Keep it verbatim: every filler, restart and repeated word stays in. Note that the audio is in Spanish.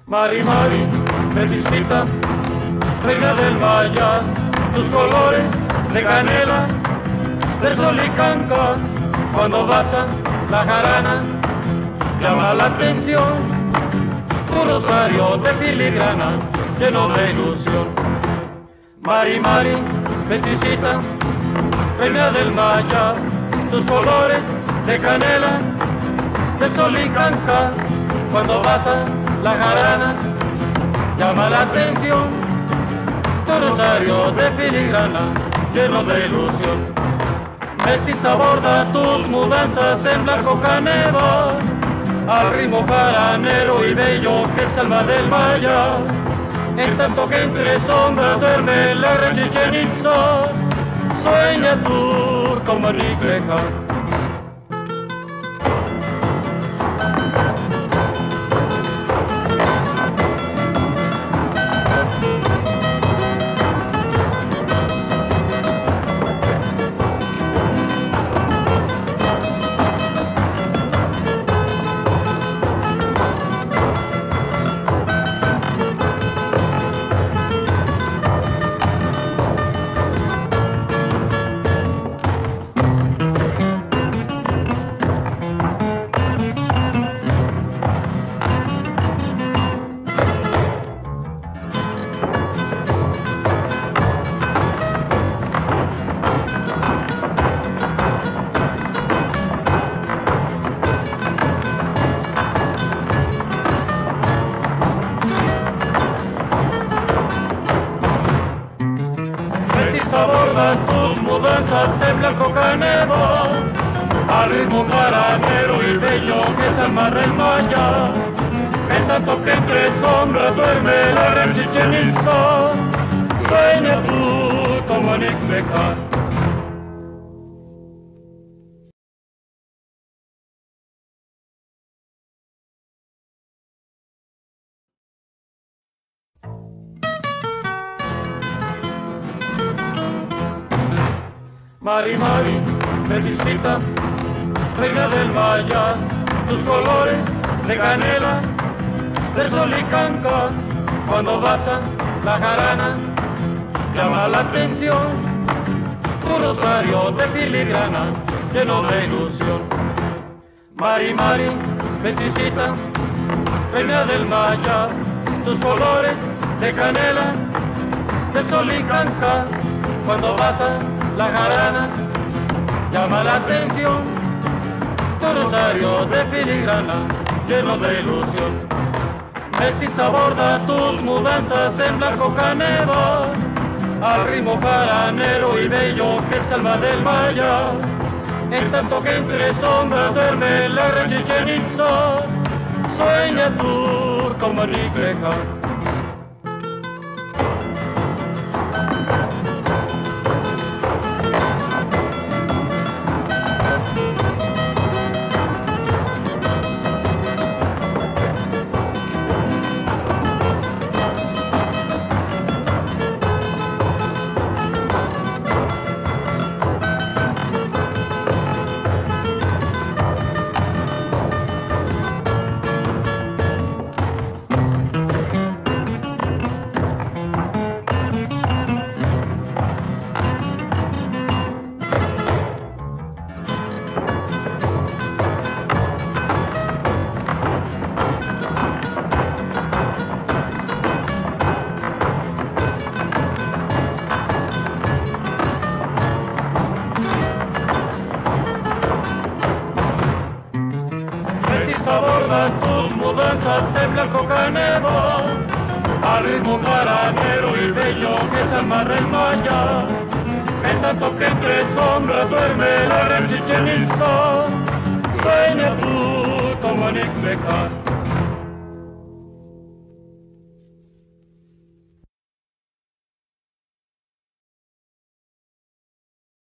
Mari, Mari, me visita, reina del Maya, tus colores de canela, de sol y canca, cuando vas a la jarana, llama la atención, tu rosario de filigrana, lleno de ilusión. Mari, Mari, me visita, reina del Maya, tus colores de canela, de sol y canca, cuando vas a la jarana, llama la atención, tu rosario de filigrana, lleno de ilusión. Mestiza bordas tus mudanzas en blanco caneva, al ritmo jaranero y bello que es alma del Maya, en tanto que entre sombras duerme la gran Chichén Itzá, sueña tú como Niqueja. Abordas tus mudanzas en blanco caneva, al ritmo jaranero y bello que es alma del Maya, en tanto que entre sombras duerme la gran Chichén Itzá, sueña tú como Niqueja. Mari, Mari, me visita, reina del Maya, tus colores de canela, de sol y canca, cuando vas a la jarana, llama la atención, tu rosario de filigrana, lleno de ilusión. Mari, Mari, me visita, reina del Maya, tus colores de canela, de sol y canca, cuando vas a la jarana, llama la atención, tu rosario de filigrana, lleno de ilusión. Mestiza bordas tus mudanzas en blanco caneva, al ritmo jaranero y bello que es alma del Maya, en tanto que entre sombras duerme la gran Chichén Itzá, sueña tú como Niqueja. Abordas tus mudanzas en blanco caneva, al ritmo jaranero y bello que es alma del Maya, en tanto que entre sombras duerme la gran Chichén Itzá, sueña tú como Niqueja.